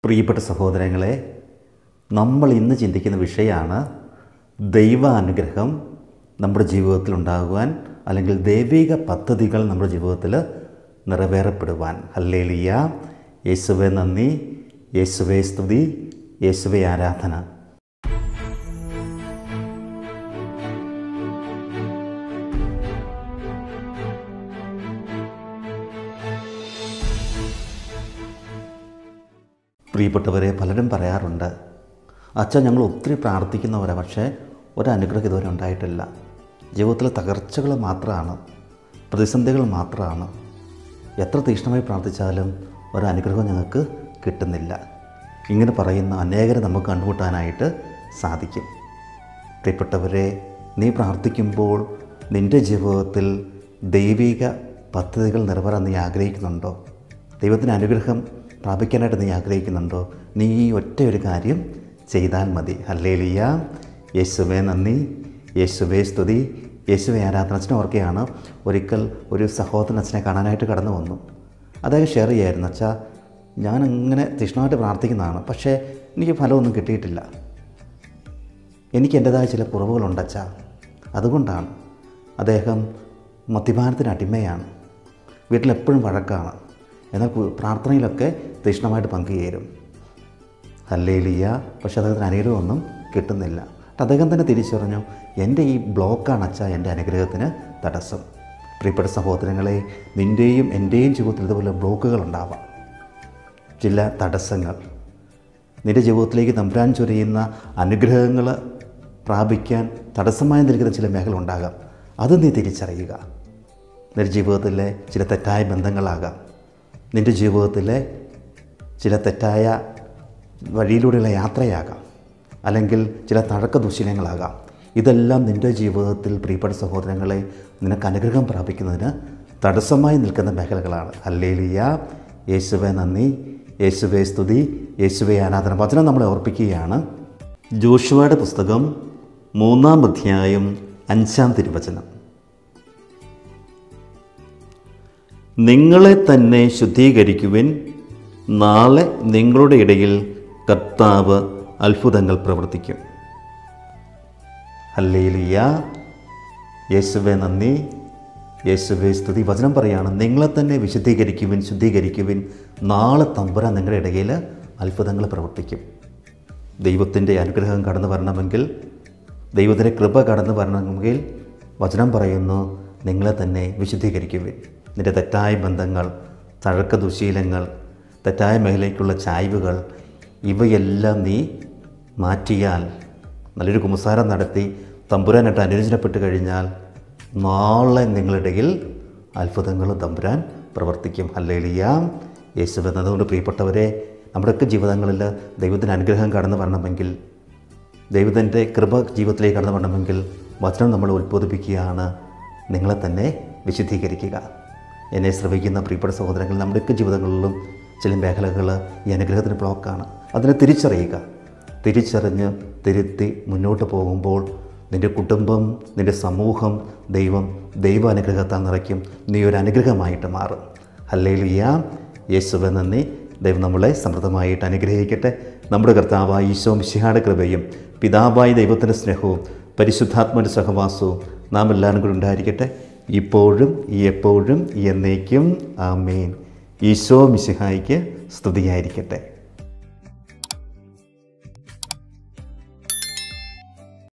പ്രിയപ്പെട്ട സഹോദരങ്ങളെ, നമ്മൾ ഇന്ന് ചിന്തിക്കുന്ന വിഷയമാണ് ദൈവാനുഗ്രഹം നമ്മുടെ ജീവിതത്തിൽ ഉണ്ടാകുവാൻ, അല്ലെങ്കിൽ ദൈവിക പദ്ധതികൾ നമ്മുടെ ജീവിതത്തിൽ നിറവേറപ്പെടുവാൻ. ഹല്ലേലൂയ. യേശുവേ നന്ദി, യേശുവേ സ്തുതി, യേശുവേ ആരാധന. പ്രിയപ്പെട്ടവരെ, പലരും പറയാറുണ്ട്, അച്ഛൻ ഞങ്ങൾ ഒത്തിരി പ്രാർത്ഥിക്കുന്നവരാണ്, പക്ഷേ ഒരനുഗ്രഹം ഇതുവരെ ഉണ്ടായിട്ടില്ല. ജീവിതത്തിലെ തകർച്ചകൾ മാത്രമാണ്, പ്രതിസന്ധികൾ മാത്രമാണ്. എത്ര തീക്ഷ്ണമായി പ്രാർത്ഥിച്ചാലും ഒരനുഗ്രഹം ഞങ്ങൾക്ക് കിട്ടുന്നില്ല. ഇങ്ങനെ പറയുന്ന അനേകരെ നമുക്ക് കണ്ടുമുട്ടാനായിട്ട് സാധിക്കും. പ്രിയപ്പെട്ടവരെ, നീ പ്രാർത്ഥിക്കുമ്പോൾ നിൻ്റെ ജീവിതത്തിൽ ദൈവിക പദ്ധതികൾ നിറവേറാൻ നീ ആഗ്രഹിക്കുന്നുണ്ടോ? ദൈവത്തിൻ്റെ അനുഗ്രഹം പ്രാപിക്കാനായിട്ട് നീ ആഗ്രഹിക്കുന്നുണ്ടോ? നീ ഈ ഒറ്റയൊരു കാര്യം ചെയ്താൽ മതി. ഹല്ലേലൂയ. യേശുവേ നന്ദി, യേശുവേ സ്തുതി, യേശുവേ ആരാധന. അച്ഛനെ ഓർക്കുകയാണ്, ഒരിക്കൽ ഒരു സഹോദരൻ അച്ഛനെ കാണാനായിട്ട് കടന്നു വന്നു. അദ്ദേഹം ഷെയർ ചെയ്യായിരുന്നു, അച്ഛാ ഞാനങ്ങനെ തീക്ഷ്ണമായിട്ട് പ്രാർത്ഥിക്കുന്നതാണ്, പക്ഷേ എനിക്ക് ഫലമൊന്നും കിട്ടിയിട്ടില്ല. എനിക്ക് എൻ്റേതായ ചില കുറവുകളുണ്ട് അച്ഛാ. അതുകൊണ്ടാണ്. അദ്ദേഹം മദ്യപാനത്തിന് അടിമയാണ്, വീട്ടിലെപ്പോഴും വഴക്കാണ്, എന്നാൽ പ്രാർത്ഥനയിലൊക്കെ തീക്ഷ്ണമായിട്ട് പങ്കുചേരും. ഹല്ലേലൂയ. പക്ഷേ അദ്ദേഹത്തിന് അനുഗ്രഹമൊന്നും കിട്ടുന്നില്ല. അദ്ദേഹം തന്നെ തിരിച്ചറിഞ്ഞു, എൻ്റെ ഈ ബ്ലോക്കാണ് അച്ഛാ എൻ്റെ അനുഗ്രഹത്തിന് തടസ്സം. പ്രിയപ്പെട്ട സഹോദരങ്ങളെ, നിൻ്റെയും എൻ്റെയും ജീവിതത്തിൽ ഇതുപോലെ ബ്ലോക്കുകൾ ഉണ്ടാവാം, ചില തടസ്സങ്ങൾ. നിൻ്റെ ജീവിതത്തിലേക്ക് തമ്പുരാൻ ചൊരിയുന്ന അനുഗ്രഹങ്ങൾ പ്രാപിക്കാൻ തടസ്സമായി നിൽക്കുന്ന ചില മേഖല ഉണ്ടാകാം. അത് നീ തിരിച്ചറിയുക. നിൻ്റെ ജീവിതത്തിലെ ചില തെറ്റായ ബന്ധങ്ങളാകാം, നിൻ്റെ ജീവിതത്തിലെ ചില തെറ്റായ വഴിയിലൂടെയുള്ള യാത്രയാകാം, അല്ലെങ്കിൽ ചില തഴക്ക ദുശീലങ്ങളാകാം. ഇതെല്ലാം നിൻ്റെ ജീവിതത്തിൽ പ്രിയപ്പെട്ട സഹോദരങ്ങളെ നിനക്ക് അനുഗ്രഹം പ്രാപിക്കുന്നതിന് തടസ്സമായി നിൽക്കുന്ന മേഖലകളാണ്. ഹല്ലേലൂയ. യേശുവേ നന്ദി, യേശുവേ സ്തുതി, യേശുവേ ആരാധന. വചനം നമ്മളെ ഓർപ്പിക്കുകയാണ്. ജോഷുവയുടെ പുസ്തകം 3-ാം അധ്യായം 5-ാം തിരുവചനം. നിങ്ങളെ തന്നെ ശുദ്ധീകരിക്കുവിൻ, നാളെ നിങ്ങളുടെ ഇടയിൽ കർത്താവ് അത്ഭുതങ്ങൾ പ്രവർത്തിക്കും. ഹല്ലേലൂയ. യേശുവേ നന്ദി, യേശുവേ സ്തുതി. വചനം പറയാണ്, നിങ്ങളെ തന്നെ വിശുദ്ധീകരിക്കുവിൻ, ശുദ്ധീകരിക്കുവിൻ, നാളെ തമ്പുരാൻ നിങ്ങളുടെ ഇടയിൽ അത്ഭുതങ്ങൾ പ്രവർത്തിക്കും. ദൈവത്തിൻ്റെ അനുഗ്രഹം കടന്നു വരണമെങ്കിൽ, ദൈവത്തിൻ്റെ കൃപ കടന്നു വരണമെങ്കിൽ വചനം പറയുന്നു, നിങ്ങളെ തന്നെ വിശുദ്ധീകരിക്കുവിൻ. നിൻ്റെ തെറ്റായ ബന്ധങ്ങൾ, തഴക്ക ദുശീലങ്ങൾ, തെറ്റായ മേഖലയ്ക്കുള്ള ചായ്വുകൾ, ഇവയെല്ലാം നീ മാറ്റിയാൽ, നല്ലൊരു കുമ്പസാരം നടത്തി തമ്പുരാനായിട്ട് അനുരഞ്ജനപ്പെട്ട് കഴിഞ്ഞാൽ നാളെ നിങ്ങളിടയിൽ അത്ഭുതങ്ങളും തമ്പുരാൻ പ്രവർത്തിക്കും. ഹല്ലേലൂയ. യേശുവേ. അതുകൊണ്ട് പ്രിയപ്പെട്ടവരെ, നമ്മുടെയൊക്കെ ജീവിതങ്ങളിൽ ദൈവത്തിൻ്റെ അനുഗ്രഹം കടന്നു വരണമെങ്കിൽ, ദൈവത്തിൻ്റെ കൃപ ജീവിതത്തിലേക്ക് കടന്നു വരണമെങ്കിൽ വചനം നമ്മൾ ഉത്ബോധിപ്പിക്കുകയാണ്, നിങ്ങളെ തന്നെ വിശുദ്ധീകരിക്കുക. എന്നെ ശ്രമിക്കുന്ന പ്രിയപ്പെട്ട സഹോദരങ്ങൾ, നമ്മുടെയൊക്കെ ജീവിതങ്ങളിലും ചില മേഖലകൾ ഈ അനുഗ്രഹത്തിന് ബ്ലോക്കാണ്. അതിനെ തിരിച്ചറിയുക. തിരിച്ചറിഞ്ഞ് തിരുത്തി മുന്നോട്ട് പോകുമ്പോൾ നിൻ്റെ കുടുംബം, നിൻ്റെ സമൂഹം ദൈവാനുഗ്രഹത്താൽ നിറയ്ക്കും. നീ ഒരു അനുഗ്രഹമായിട്ട് മാറും. ഹല്ലേലൂയ. യേശുവേ നന്ദി. ദൈവം നമ്മളെ സമൃദ്ധമായിട്ട് അനുഗ്രഹിക്കട്ടെ. നമ്മുടെ കർത്താവായ ഈശോ മിശിഹായുടെ കൃപയും പിതാവായ ദൈവത്തിൻ്റെ സ്നേഹവും പരിശുദ്ധാത്മാവിൻ്റെ സഹവാസവും നാം എല്ലാവരും കൂടി ഉണ്ടായിരിക്കട്ടെ, ഇപ്പോഴും എപ്പോഴും എന്നേക്കും. ആമേൻ. ഈശോ മിശിഹായ്ക്ക് സ്തുതിയായിരിക്കട്ടെ.